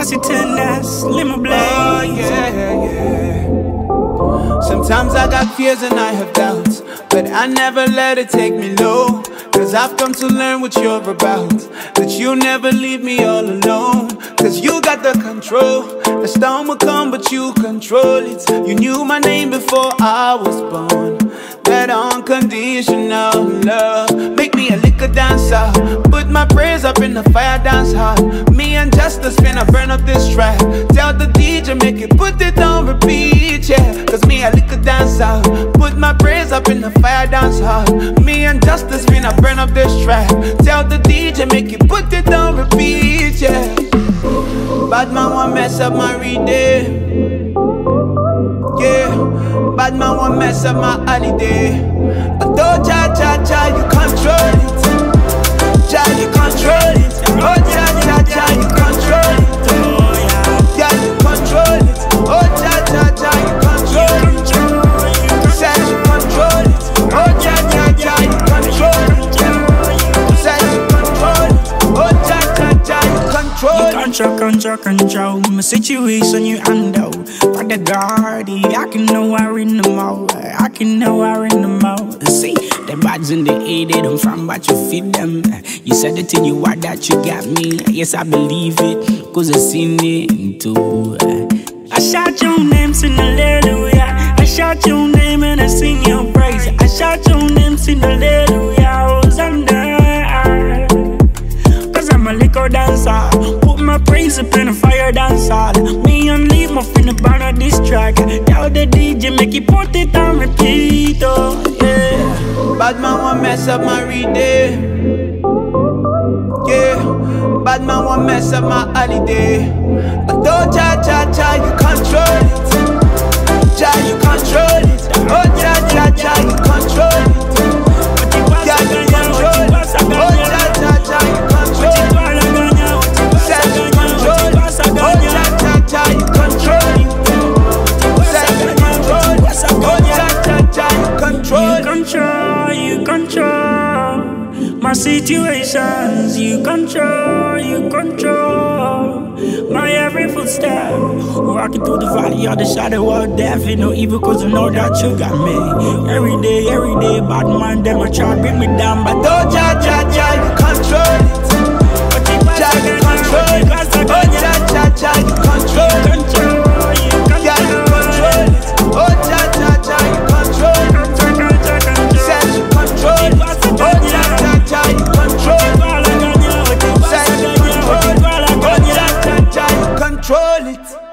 Yes, you turn us, let me blaze. Oh, yeah. Sometimes I got fears and I have doubts, but I never let it take me low. Cause I've come to learn what you're about, that you'll never leave me all alone. Cause you got the control. The storm will come but you control it. You knew my name before I was born. That unconditional love. Make me a liquor dancer, put my praise up in the fire dance hall. Me and Justice finna burn up this track. Tell the DJ make it, put it on repeat, yeah. Cause me a liquor dancer, put my praise up in the fire dance hall. Me and Justice finna burn up this track. Tell the DJ make it, put it on repeat, yeah. Bad man won't mess up my reading. Yeah, bad man won't mess up my holiday. But oh, cha, you control it. Cha, you control it. Oh, cha, you control it. Yeah, you control it. Oh, cha, you control it. Say you control it. Oh, cha, you control it. Say you control it. Oh, cha, you control it. Control my situation you handle. For the guardy, I can know I in the mouth. I can know I in the mouth. See, the bads in the air, they don't from but you feed them. You said it in you are that you got me. Yes, I believe it, cause I seen it too. I shout your name, sing hallelujah. I shout your name and I sing your praise. I shout your name, sing hallelujah. Hosanna. Cause I'm a liquor dancer. Put my praise up in a fire dance hall. Me and leave my finna burn on this track. Tell the DJ make it put it on repeat, oh yeah. Bad man won't mess up my reading. Yeah, bad man won't mess up my holiday. But oh, cha, you control it. Cha, you control it. Oh, cha, you control it. Yeah, you control it. Oh, cha, you control it. Say you control it. Oh, cha, you control it. Say you control it. Oh, cha, you control it. You control my situations. You control my every footstep. Walking through the valley of the shadow of death. You know, evil cause I know that you got me. Every day, bad man, them a try bring me down. But oh, cha, you control it. Cha, you control it. Oh, cha, you control it. Yeah, you control it. Oh, cha, you control it. Say you control it. Oh, cha, you control it. Say you control it. Oh, cha, you control it.